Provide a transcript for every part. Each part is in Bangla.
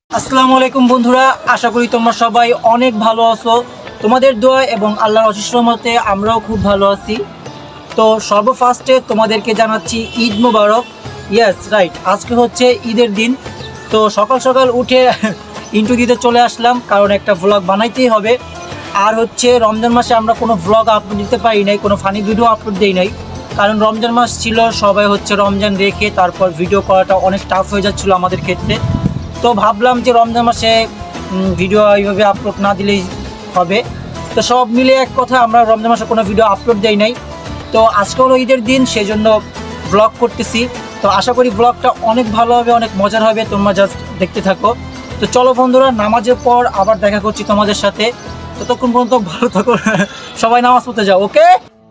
আসসালামু আলাইকুম বন্ধুরা, আশা করি তোমরা সবাই অনেক ভালো আছো। তোমাদের দোয়া এবং আল্লাহর অশেষ রহমতে আমরাও খুব ভালো আছি। তো সর্বফার্স্টে তোমাদেরকে জানাচ্ছি ঈদ মোবারক। ইয়েস রাইট, আজকে হচ্ছে ঈদের দিন। তো সকাল সকাল উঠে ইন্ট্রো দিতে চলে আসলাম, কারণ একটা ভ্লগ বানাইতেই হবে। আর হচ্ছে রমজান মাসে আমরা কোনো ভ্লগ আপলোড দিতে পারি নাই, কোনো ফানি ভিডিও আপলোড দিই নাই, কারণ রমজান মাস ছিল। সবাই হচ্ছে রমজান রেখে তারপর ভিডিও করাটা অনেক টাফ হয়ে যাচ্ছিলো আমাদের ক্ষেত্রে। তো ভাবলাম যে রমজান মাসে ভিডিও এইভাবে আপলোড না দিলেই হবে। তো সব মিলে এক কথা, আমরা রমজান মাসে কোনো ভিডিও আপলোড দেই নাই। তো আজকে হলো ঈদের দিন, সেই জন্য ব্লগ করতেছি। তো আশা করি ব্লগটা অনেক ভালো হবে, অনেক মজার হবে, তোমরা জাস্ট দেখতে থাকো। তো চলো বন্ধুরা, নামাজের পর আবার দেখা করছি তোমাদের সাথে। ততক্ষণ পর্যন্ত ভালো থাকো, সবাই নামাজ পড়তে যাও, ওকে?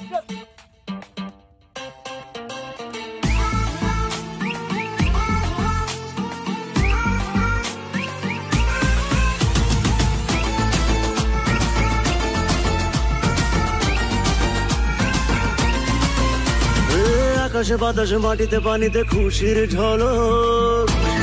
আকাশে বাতাসে মাটিতে পানিতে খুশির ঝলক,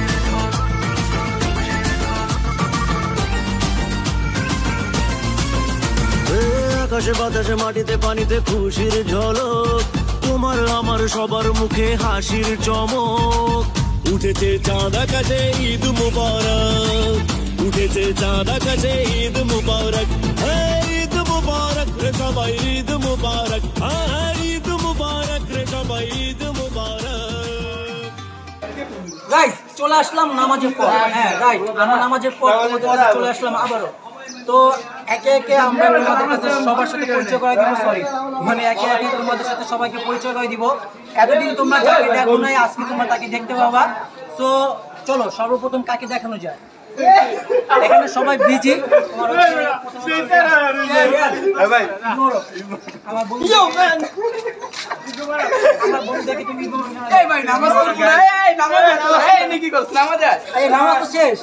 আকাশে বাতাসে মাটিতে পানিতে খুশির ঝলক, তোমার আমার সবার মুখে হাসির চমক। উঠেছে চাঁদ আকাশে ঈদ মুবারক, উঠেছে চাঁদ আকাশে ঈদ মুবারক, ঈদ মুবারক রে সবাই, ঈদ মুবারক, ঈদ মুবারক রে সবাই, ঈদ মুবারক। গাইস চলে আসলাম নামাজের পর। হ্যাঁ রাইট, আমরা নামাজের পর তোমাদের কাছে চলে আসলাম আবারও। তো একে একে আমরা তোমাদের কাছে সবার সাথে পরিচয় করে দিব। একে একে তোমাদের সাথে সবাইকে পরিচয় করে দিব। এতদিন তোমরা যাকে দেখো নাই, আজকে তোমরা তাকে দেখতে পাবা। তো চলো সর্বপ্রথম কাকে দেখানো যায়। এখানে সবাই বিজি। আমার বন্ধু দেখে তুমি নামাজ তো শেষ।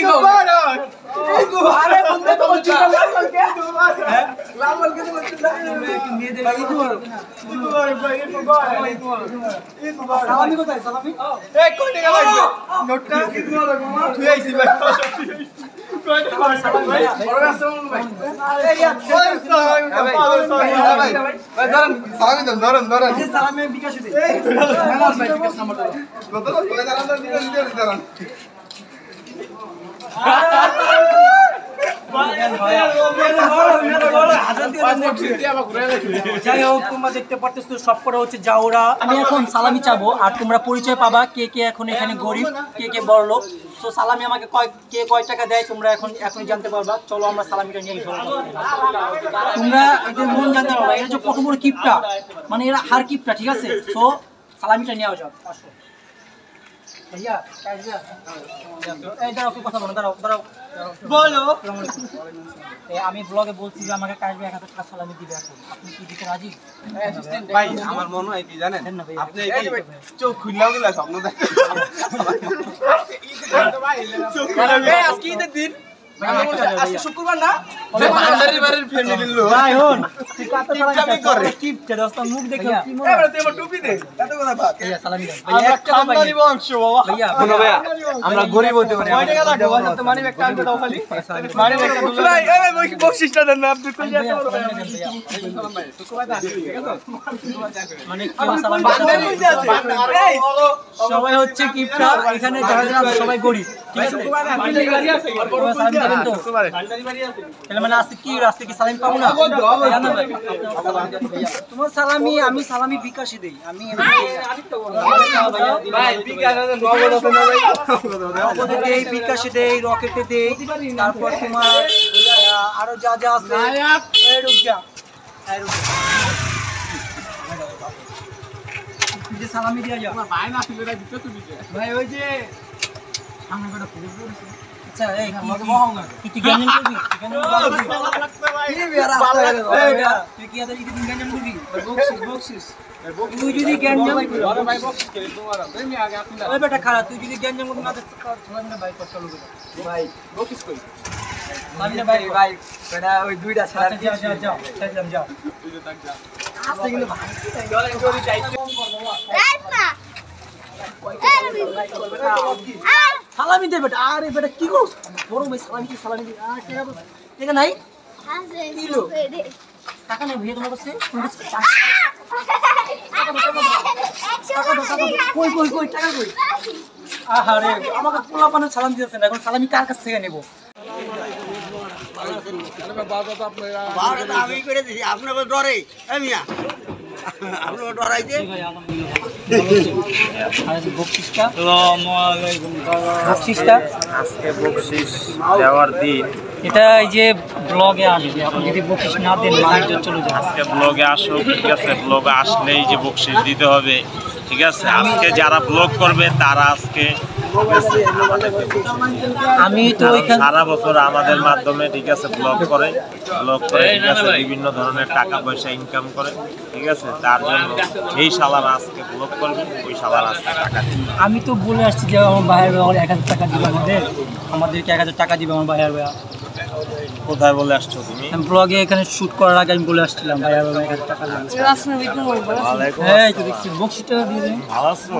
যাই হোক, তোমরা দেখতে পারতেছো সবকটা হচ্ছে যাওরা। আমি এখন সালামি চাবো, আর তোমরা পরিচয় পাবা কে কে এখন এখানে গরিব, কে কে বড়লোক। তো সালামি আমাকে কে কয় টাকা দেয় তোমরা এখন জানতে পারবা। চলো আমরা সালামিটা নিয়ে তোমরা এদের মন জানতে পারবা। এরা যে কত বড় কিপটা, মানে এরা হার কিপটা, ঠিক আছে? তো সালামিটা নিয়ে যাও। আসো ভাইয়া, এই দাঁড়াও, কথা বলো, দাঁড়াও বলো। আমি ব্লগে বলছি যে আমাকে কাজবে 1000 টাকা সালামি দিবে, এখন আপনি কি দিতে রাজি? ভাই আমার মনে হয় কি জানেন, আপনি এই চোখ খুললাও গেলা স্বপ্ন দেখেন। চোখ খুললাও আজকে ঈদের দিন, আজকে শুক্রবার না, ভান্ডারি বাড়ির ফ্যামিলির লোক ভাই হন তুই কত সালামি করে কিপটা দোস্ত, মুখ দেখে কি মনে হয়? তুই আমার টুপি দে, এত কথা ভাত। ভাইয়া সালামি দাও। আমরা খানদানি বংশ বাবা। ভাইয়া শোনো ভাইয়া, আমরা গরিব হতে পারি। কয় টাকা লাগবে? বল তো, মানি একটা আনতে দাও খালি, মানি একটা দুলা। ভাই এই ভাই বকশিসটা দেন না, আপনি কই যেতে পারবেন? সালাম ভাই শুক্রবার দা, ঠিক আছে? মানে কি সালামি ভান্ডারি হইছে আছে। সবাই হচ্ছে কিপটা, এখানে যারা যারা সবাই গরিব, ঠিক আছে? ভান্ডারি বাড়ি আছে, সালামি দেবেন তো? ভান্ডারি বাড়ি আছে। তাহলে মানে আজকে কি সালামি পাবো না? জানো ভাই, তোমার সালামি আমি সালামি বিকাশে দেই। আমি ভাই বিকাশে নগদ আছে না ভাই, নগদে দেই, বিকাশে দেই, রকেটে দেই, তারপর তোমার আরো যা যা আছে। এই রুক যা, যে সালামি দিয়া যা। আমার ভাই না ছিল না, দিতে তুমি ভাই ওই যে সামনে একটা পুলিশ আছে। আচ্ছা এই আমাকে মহাঙ্গা তুই গঞ্জন করবি, তুই কি আদা ঈদের দিন গঞ্জন করবি? বকশিস তুই যদি গঞ্জন ভাই বকশিস করে তোমার তুমি আগে আপনি ওই বেটা খারাপ, তুই যদি গঞ্জন করবি না তো ছলামিনা ভাই কষ্ট হবে ভাই। বকশিস কই মানলে ভাই বেটা ওই দুইটা ছাড়া যাও যাও যাও তুই তো তাক যা আস্তে কিন্তু ভাই চলে জোরি যাইতে রাইট না সালামি দে বেটা, আরে বেটা কি করছ? বড় ভাই সালামি দে। আর টাকা নাই? কিলো টাকা নেই ভাই তোমার কাছে? কই টাকা কই? আহারে আমাকে পোলা পানে সালাম দিয়েছেন, এখন সালামি কার কাছ থেকে নেব? আমি করে দিছি আপনাকে ডরে মিয়া আপনাকে ডরাইছে বকশিসটা আজকে বকশিস দেওয়ার দিন। এটা এই যে ব্লগে আসবে, আপনি যদি বকশিস না দেন মানুষজন চলে যাবে। আজকে ব্লগে আসো, ঠিক আছে? ব্লগে আসলেই যে বকশিস দিতে হবে, ঠিক আছে? আজকে যারা ব্লগ করবে তারা আজকে, ঠিক আছে, আমাদেরকে আমি তো ওইখানে সারা বছর আমাদের মাধ্যমে, ঠিক আছে, ব্লগ করে, ঠিক আছে, বিভিন্ন ধরনের টাকা পয়সা ইনকাম করে, ঠিক আছে? তার জন্য এই শালার আজকে ব্লগ করবে, ওই শালার আজকে টাকা দিবে। আমি তো বলে আসছি যে আমার ভাইয়ের ভাই 1000 টাকা দিবে আমাদেরকে 1000 টাকা দিবে আমার ভাইয়ের ভাই। কোথায় বলে আসছো তুমি? আমি ব্লগে এখানে শুট করার আগে আমি বলে আসছিলাম ভাইয়ের ভাই 1000 টাকা দিবে। ওয়ালাইকুম এই তো দেখছি বকশিসটা দিয়ে দেন। ভালো আছো?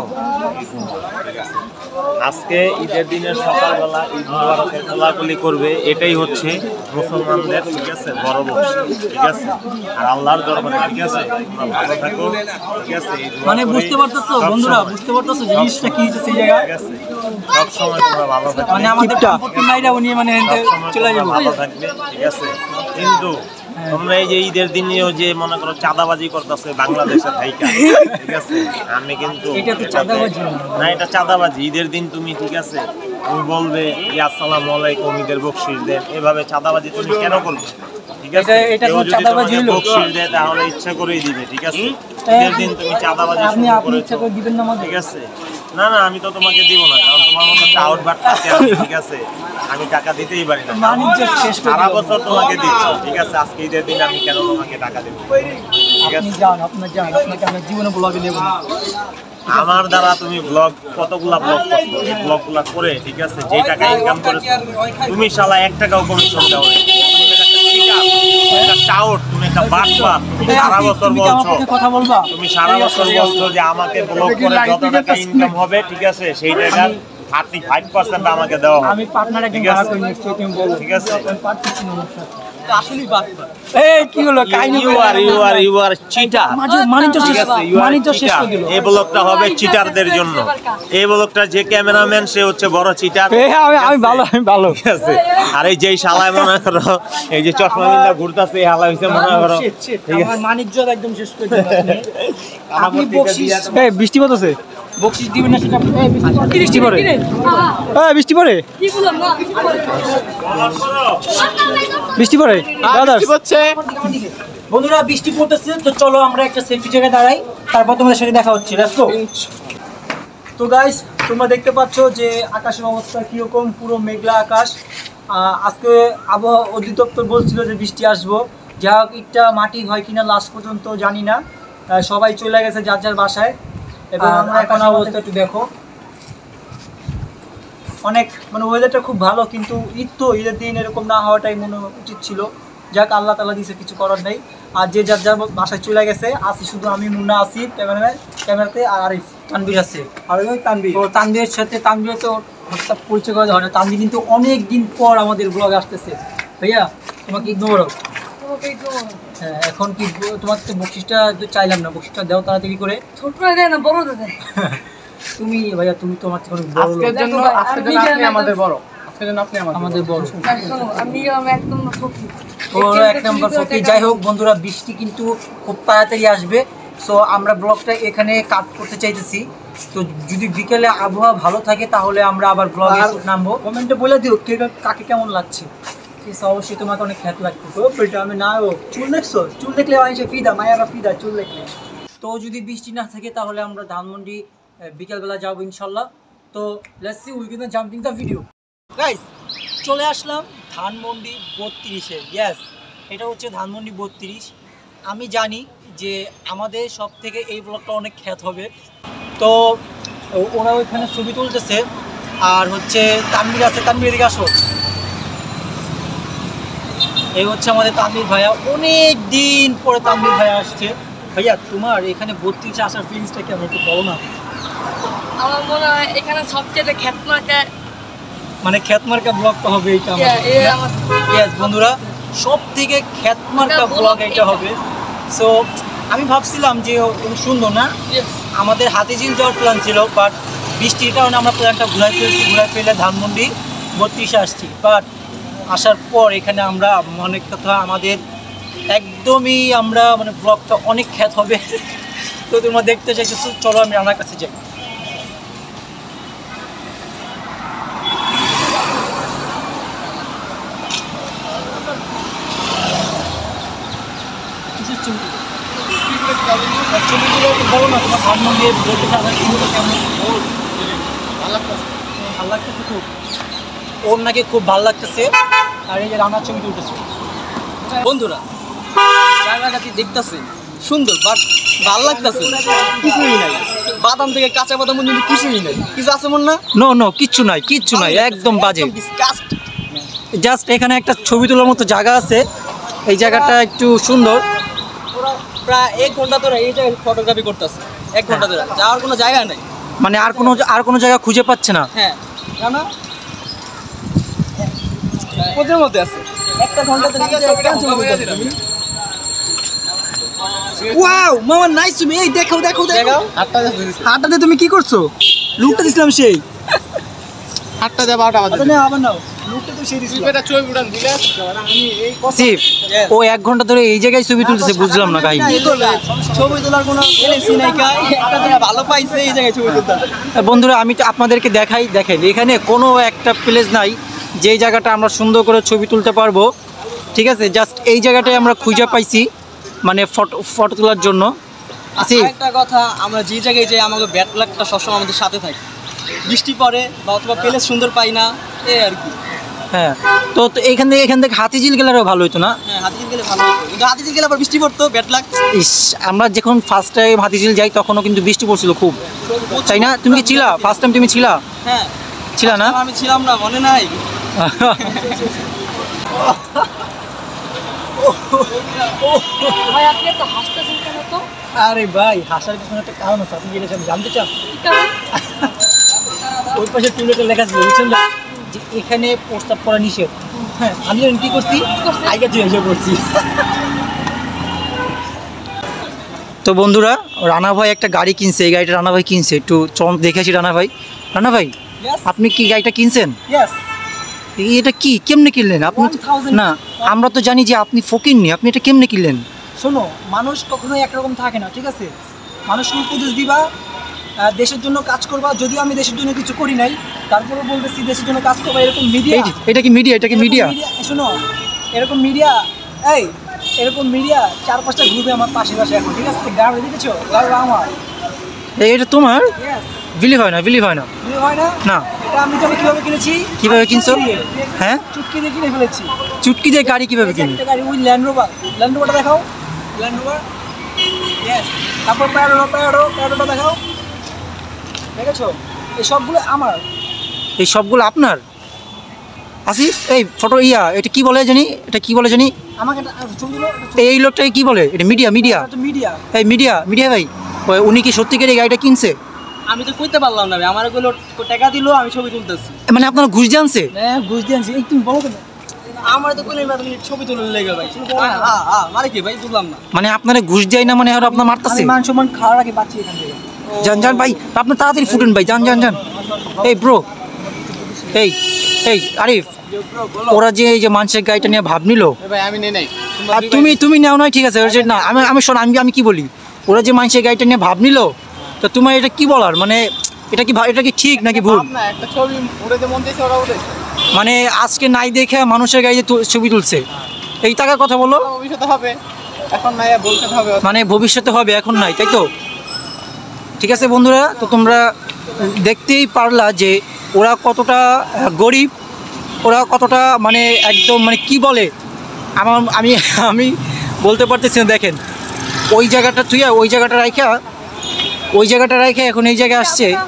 ঠিক আছে। আজকে ঈদের দিনের সকালবেলা ঈদ মোবারকের কোলাকুলি করবে, এটাই হচ্ছে মুসলমানদের, ঠিক আছে, বড় বকশিশ, ঠিক আছে? আর আল্লাহর দরবারে, ঠিক আছে, তোমরা ভালো থাকো, ঠিক আছে? এই দোয়া মানে করি, বুঝতে পারতেছো বন্ধুরা, বুঝতে পারতেছো জিনিসটা কি হচ্ছে এই জায়গায়? ঠিক আছে? সব সময় তোমরা ভালো থাকবে, মানে আমাদের সম্পত্তি মাইরা উনি মানে সবসময় চলে তোমরা যাবো। ভালো থাকবে, ঠিক আছে? কিন্তু তোমরা এই যে ঈদের দিনেও যে মনে করো চাঁদাবাজি করতেছে বাংলাদেশে থাইকা, ঠিক আছে? আমি কিন্তু এটা তো চাঁদাবাজি না। না, এটা চাঁদাবাজি। ঈদের দিন তুমি, ঠিক আছে, তুমি বলবে ইয়া আসসালামু আলাইকুম, ঈদের বকশিশ দেন, এভাবে চাঁদাবাজি তুমি কেন করবে? ঠিক আছে, এটা কেউ কোনো যদি চাঁদাবাজি তোমাকে হলো? বকশিশ দেয় তাহলে ইচ্ছা করেই দিবে, ঠিক আছে? ঈদের দিন তুমি চাঁদাবাজি আপনি শুরু আপনি ইচ্ছা করেছো, করে দিবেন না আমাদের? ঠিক আছে? না না, আমি তো তোমাকে দিব না, কারণ তোমার মতো টাউট বাটপাকে আমি, ঠিক আছে, আমি টাকা দিতেই পারি না। বাণিজ্য শেষ করে সারা দিলাম। বছর তোমাকে দিচ্ছি, ঠিক আছে? আজকে ঈদের দিন আমি কেন তোমাকে টাকা দেবো? ঠিক আপনি আছে? যান, আপনার যান, আপনাকে আমরা জীবনে ব্লগে নেব না। আমার দ্বারা তুমি ব্লগ, কতগুলা ব্লগ করছো, এই ব্লগগুলা করে, ঠিক আছে, যে টাকা ইনকাম করেছো, তুমি শালা 1 টাকাও কমিশন দাও না। তুমি একটা চিটার, একটা টাউট, তুমি একটা বাটপার, তুমি সারা বছর তুমি কি আমার বলছো, পক্ষে কথা বলবা? তুমি সারা বছর বলছো যে আমাকে ব্লগ করে যত টাকা ইনকাম হবে, ঠিক আছে, সেই টাকার 35% আমাকে দেওয়া হবে। আমি পার্টনার একজন ঠিক আছে? ভাড়া করে নিচ্ছি, তুমি বলো। ঠিক আছে? আমি পারতেছি না ওর সাথে। আসলেই বাটপার। এই কি হলো? কাহিনী you are cheater. মানিজ্য ঠিক শেষ, আছে, you are মানিজ্য শেষ cheater. করে দিল। এই ব্লগটা হবে চিটারদের জন্য। এই ব্লগটা যে ক্যামেরাম্যান সে হচ্ছে বড় চিটার। আমি ভালো, আমি ভালো। ঠিক আছে? আর এই যেই শালায় মনে করো এই যে চশমা বিন্দা ঘুরতাছে, এই হালা হইছে মনে করো, ঠিক আমার আছে? মানিজ্য একদম শেষ করে দিল আপনি। আমার আপনি থেকে বকশিশ, দিয়া- এই বৃষ্টি পড়তেছে, বকশিশ দিবেন না সেটা? এই বৃষ্টি পড়ে, এই বৃষ্টি পড়ে, বৃষ্টি পড়ে, বন্ধুরা বৃষ্টি পড়তেছে, তো চলো আমরা একটা সেফটি জায়গায় দাঁড়াই, তারপর তোমাদের সাথে দেখা হচ্ছে। Let's go. তো গাইস, তোমরা দেখতে পাচ্ছ যে আকাশের অবস্থা কিরকম, পুরো মেঘলা আকাশ। আজকে আবহাওয়া অধিদপ্তর বলছিল যে বৃষ্টি আসবো, যা হোক ইটটা মাটি হয় কিনা লাস্ট পর্যন্ত জানি না। সবাই চলে গেছে যার যার বাসায়, এবং আমরা এখন অবস্থা একটু দেখো, অনেক মানে ওয়েদারটা খুব ভালো, কিন্তু ঈদ তো, ঈদের দিন এরকম না হওয়াটাই মনে উচিত ছিল। যাক, আল্লাহ তাআলা দিয়েছে, কিছু করার নেই। আর যে যার যার বাসায় চলে গেছে, আসি শুধু আমি, মুন্না আসি ক্যামেরাতে, আর আরিফ, তানভীর আছে। আর ওই তানভীর, তো তানভীরের সাথে, তানভীর তো হোয়াটসঅ্যাপ পরিচয় করা হয় না। তানভীর কিন্তু অনেক দিন পর আমাদের ব্লগ আসতেছে। ভাইয়া তোমাকে ঈদ মোবারক। হ্যাঁ, এখন কি তোমাকে তো বকশিসটা চাইলাম না, বকশিসটা দাও তাড়াতাড়ি করে। ছোট দেয় না, বড় দেয়। তুমি ভাইয়া, তুমি তো আমার থেকে অনেক বড় লোক। আমাদের বড়। আমাদের বড়। আমি একদম ফকির। ওরা এক নম্বর ফকির। যাই হোক বন্ধুরা, বৃষ্টি কিন্তু খুব তাড়াতাড়ি আসবে, সো আমরা ব্লগটা এখানে কাট করতে চাইতেছি। তো যদি বিকেলে আবহাওয়া ভালো থাকে তাহলে আমরা আবার ব্লগে নামবো। কমেন্টে বলে দিও কে কাকে কেমন লাগছে। ঠিক আছে, অবশ্যই তোমাকে অনেক খ্যাত লাগতো। তো বেটা আমি না, ও চুল দেখছো? চুল দেখলে মানুষে ফিদা, মায়ারা ফিদা চুল দেখলে। তো যদি বৃষ্টি না থাকে তাহলে আমরা ধানমন্ডি বিকেলবেলা যাবো ইনশাল্লাহ। তো let's see, we can jumping the video. Guys, চলে আসলাম ধানমন্ডি 32-এ। ইয়েস, এটা হচ্ছে ধানমন্ডি 32। আমি জানি যে আমাদের সব থেকে এই ব্লগটা অনেক খ্যাত হবে। তো ওরা ওইখানে ছবি তুলতেছে, আর হচ্ছে তানভীর আছে। তানভীর এদিকে আসো। এই হচ্ছে আমাদের তানভীর ভাইয়া, অনেক দিন পরে তানভীর ভাইয়া আসছে। ভাইয়া তোমার এখানে 32-এ আসার ফিলিংসটা কেমন, একটু বলো না। আমার মনে হয় এখানে সবচেয়ে খ্যাতনাকে মানে খ্যাতমার্কা ব্লগটা হবে এইটা ইয়েস বন্ধুরা, সব থেকে খ্যাতমার্কা ব্লগ এটা হবে। সো আমি ভাবছিলাম যে সুন্দর না, আমাদের হাতিঝিল যাওয়ার প্ল্যান ছিল, বাট বৃষ্টির কারণে আমরা প্ল্যানটা ঘুরাই ফেলে ধানমন্ডি 32-এ আসছি। বাট আসার পর এখানে আমরা অনেক কথা আমাদের একদমই আমরা মানে ব্লগটা অনেক খ্যাত হবে। তো তোমরা দেখতে চাইছো, চলো আমি রান্নার কাছে যাই। বলো না তোমার ধানমন্ডি বলতে কেমন ভালো লাগতেছে খুব, ওর নাকি খুব ভালো লাগতেছে। আর এই যে রান্নার ছবি তুলতেছে। বন্ধুরা জায়গাটা দেখতেছে সুন্দর, বাট ভালো লাগতেছে কিছুই নাই। বাদাম থেকে কাঁচা বাদাম পর্যন্ত কিছুই নাই, কিছু আছে মন না? নো কিচ্ছু নাই, একদম বাজে। জাস্ট এখানে একটা ছবি তোলার মতো জায়গা আছে, এই জায়গাটা একটু সুন্দর। প্রায় 1 ঘন্টা ধরে এই জায়গায় ফটোগ্রাফি করতেছে, 1 ঘন্টা ধরে যাওয়ার কোনো জায়গা নাই, মানে আর কোনো জায়গা খুঁজে পাচ্ছে না। হ্যাঁ না কোথার মধ্যে আছে 1 ঘন্টা ধরে। ওয়াও মামা নাইস, তুমি এই দেখো হাতটাতে তুমি কি করছো? লুকটা দিছিলাম সেই হাতটা দেবা আবার নাও লুকটা তো সেই দিছিলাম। এটা ছবি উড়ান দিলে আমি এই সিফ ও 1 ঘন্টা ধরে এই জায়গায় ছবি তুলতেছে, বুঝলাম না কাহিনী। ছবি তোলার কোনো এলএসি নাই, একটা দিন ভালো পাইছে এই জায়গায় ছবি তুলতে। বন্ধুরা আমি তো আপনাদেরকে দেখেন এখানে কোনো একটা প্লেস নাই যে জায়গাটা আমরা সুন্দর করে ছবি তুলতে পারবো। ঠিক আছে, জাস্ট এই জায়গাটাই আমরা খুঁজে পাইছি মানে ফটো তোলার জন্য। একটা কথা, আমরা যে জায়গায় যাই আমাদের ব্যাড লাকটা সবসময় আমাদের সাথে থাকে, বৃষ্টি পড়ে বা অথবা প্লেস সুন্দর পাই না, এই আর কি। হ্যাঁ, তো এখান থেকে হাতিঝিল গেলেও ভালো হতো না? হ্যাঁ হাতিঝিল গেলে ভালো হতো, কিন্তু হাতিঝিল গেলে আবার বৃষ্টি পড়তো, ব্যাড লাক। ইস, আমরা যখন ফার্স্ট টাইম হাতিঝিল যাই তখনও কিন্তু বৃষ্টি পড়ছিল খুব, তাই না? তুমি কি ছিলা ফার্স্ট টাইম? তুমি ছিলা? হ্যাঁ ছিলা না? আমি ছিলাম না, মনে নাই। ভাই আপনি এত হাসতেছেন কেন তো? আরে ভাই, হাসার কিছু একটা কারণ আছে, আপনি যেটা জানতে চান? ওই পাশে টুলেটে লেখা ছিল বুঝছেন না, যে এখানে প্রস্তাব করা নিষেধ। হ্যাঁ, আমি যখন কি করছি আগে এসে করছি। তো বন্ধুরা, রানা ভাই একটা গাড়ি কিনছে, এই গাড়িটা রানা ভাই কিনছে, একটু চল দেখেছি। রানা ভাই আপনি কি গাড়িটা কিনছেন? এটা কি কেমনে কিনলেন আপনি? না, আমরা তো জানি যে আপনি ফকিরনি, আপনি এটা কেমনে কিনলেন? শোনো, মানুষ কখনোই একরকম থাকে না, ঠিক আছে? মানুষকে উপদেশ দিবা, দেশের জন্য কাজ করবা। যদিও আমি দেশের জন্য কিছু করি নাই, তারপরে বলতেছি দেশের জন্য কাজ করবা। এরকম মিডিয়া, এটা কি মিডিয়া? শোনো, এরকম মিডিয়া 4-5টা গ্রুপে আমার পাশে এখন, ঠিক আছে? গাড়ি দেখেছো? গাড়ি আমার, এটা তোমার? বিলিভ হয় না হয় না? না। এটা আমি তবে কিভাবে কিনেছি? কিভাবে কিনছো? হ্যাঁ, চুটকি দিয়ে কিনে ফেলেছি। চুটকি দিয়ে গাড়ি কিভাবে কিনি? একটা গাড়ি, ওই ল্যান্ড রোভারটা দেখাও, ল্যান্ড রোভার। তারপর প্যারোটা দেখাও, দেখেছো? এই সবগুলো আমার। এই সবগুলো আপনার? আসিফ, এই ফটো এটা কি বলে জানি? আমাকে ছবি দিলো, এই লোকটাকে কি বলে? এটা মিডিয়া। এই মিডিয়া ভাই, উনি কি সত্যিকার এই গাড়িটা কিনছে? আমি তো কইতে পারলাম না, আমার এগুলো টাকা দিলো, আমি ছবি তুলতেছি। মানে আপনারা ঘুষ দিয়ে আনছে? হ্যাঁ, ঘুষ দিয়ে আনছি। এই তুমি বলো কেন? আমার তো কইলেন না, তুমি ছবি তুলে লেগে ভাই। মানে কি ভাই, বুঝলাম না। মানে আপনারা ঘুষ দেয় না, মানে আর আপনার মারতেছে? মান সম্মান খাওয়ার আগে বাঁচি এখান থেকে। যান ভাই, আপনার তাড়াতাড়ি ফুটেন ভাই, যান। এই ব্রো, এই আরিফ, ওরা যে এই যে মানুষের গাড়িটা নিয়ে ভাব নিল, আমি নেই নাই, আর তুমি নেও নয়, ঠিক আছে? না, আমি কি বলি, ওরা যে মানুষের গাড়িটা নিয়ে ভাব নিল, তো তোমার এটা কি বলার? মানে এটা কি ঠিক নাকি ভুল? একটা ছবি উড়েতে মন দিয়েছে, ওরা উড়ে মানে আজকে নাই দেখে মানুষের গাড়িতে ছবি তুলছে, এই টাকার কথা বলো। ভবিষ্যতে হবে, এখন নাই, বলতে হবে। মানে ভবিষ্যতে হবে, এখন নাই, তাই তো? ঠিক আছে বন্ধুরা, তো তোমরা দেখতেই পারলা যে ওরা কতটা গরিব, ওরা কতটা মানে একদম মানে কি বলে, আমি বলতে পারতেছি না। দেখেন ওই জায়গাটা রাইখা এখন এই জায়গায়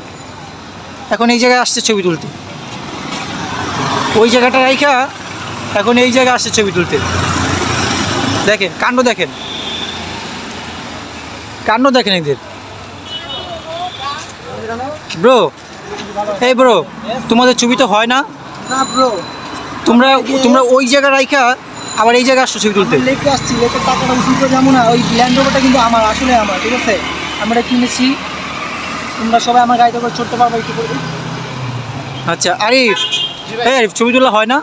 আসছে ছবি তুলতে। ওই জায়গাটা রাইখা এখন এই জায়গায় আসছে ছবি তুলতে। দেখেন কাণ্ড, দেখেন এদের। ব্রো, তোমাদের ছবি তো হয় না? না ব্রো, তোমরা তোমরা ওই জায়গা রাইখা আবার এই জায়গায় আসছো ছবি তুলতে। লেকে আসছি, লেকের টাকাটা উসুল করে যাবো না। ওই ল্যান্ড রোভারটা কিন্তু আমার, আসলে আমার, ঠিক আছে? আমরা কিনেছি, তোমরা সবাই আমার গাড়িতে করে চড়তে পারবো একটু করে। আচ্ছা আরিফ, এই আরিফ ছবি তোলা হয় না?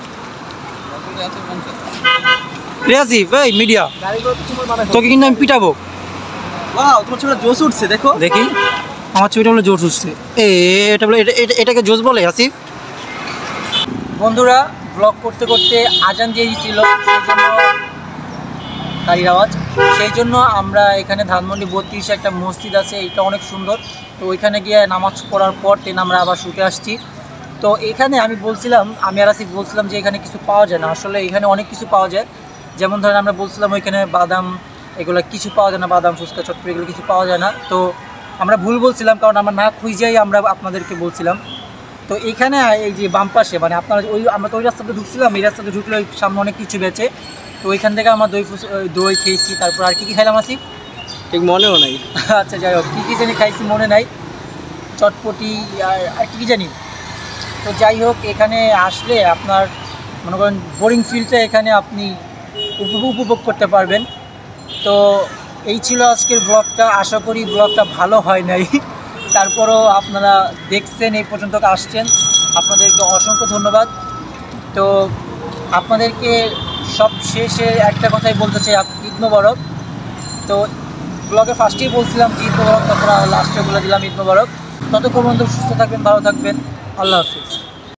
রিয়াজিফ, এই মিডিয়া, গাড়ি করে তোমার বানাই তোকে কিন্তু আমি পিটাবো। ওয়াও, তোমার ছবিটা জোশ উঠছে, দেখো। দেখি আমার ছবিটা বলে জোশ উঠছে। এটা বলে এটাকে জোশ বলে আসিফ? বন্ধুরা, ব্লগ করতে করতে আজান দিয়ে দিয়েছিল, সেই জন্য গাড়ির আওয়াজ, সেই জন্য আমরা এখানে ধানমন্ডি 32 একটা মসজিদ আছে, এটা অনেক সুন্দর। তো ওইখানে গিয়ে নামাজ পড়ার পর দেন আমরা আবার শুতে আসছি। তো এখানে আমি আর আসিফ বলছিলাম যে এখানে কিছু পাওয়া যায় না। আসলে এখানে অনেক কিছু পাওয়া যায়, যেমন ধরেন আমরা বলছিলাম ওইখানে বাদাম এগুলো কিছু পাওয়া যায় না, বাদাম ফুচকা চটপটি এগুলো কিছু পাওয়া যায় না। তো আমরা ভুল বলছিলাম, কারণ আমরা না খুঁজেই আমরা আপনাদেরকে বলছিলাম। তো এখানে এই যে বাম পাশে, মানে আপনারা আমরা তো ওই রাস্তাতে ঢুকছিলাম, এই রাস্তাতে ঢুকলে ওই সামনে অনেক কিছু বেচে। তো ওইখান থেকে আমরা দই খেয়েছি, তারপর আর কি খাইলাম আসিফ? ঠিক মনেও নাই। আচ্ছা যাই হোক, কী জানি খাইছি মনে নাই, চটপটি আর কি জানি। তো যাই হোক, এখানে আসলে আপনার মনে করেন বোরিং ফিলটা এখানে আপনি উপভোগ করতে পারবেন। তো এই ছিল আজকের ব্লগটা। আশা করি ব্লগটা ভালো হয় নাই, তারপরও আপনারা দেখছেন, এই পর্যন্ত আসছেন, আপনাদেরকে অসংখ্য ধন্যবাদ। তো আপনাদেরকে সব শেষে একটা কথাই বলতে চাই, ঈদ মোবারক। তো ব্লগে ফার্স্টেই বলছিলাম যে ঈদ মোবারক, তারপর লাস্টে বলে দিলাম ঈদ মোবারক। ততক্ষণ পর্যন্ত সুস্থ থাকবেন, ভালো থাকবেন, আল্লাহ হাফিজ।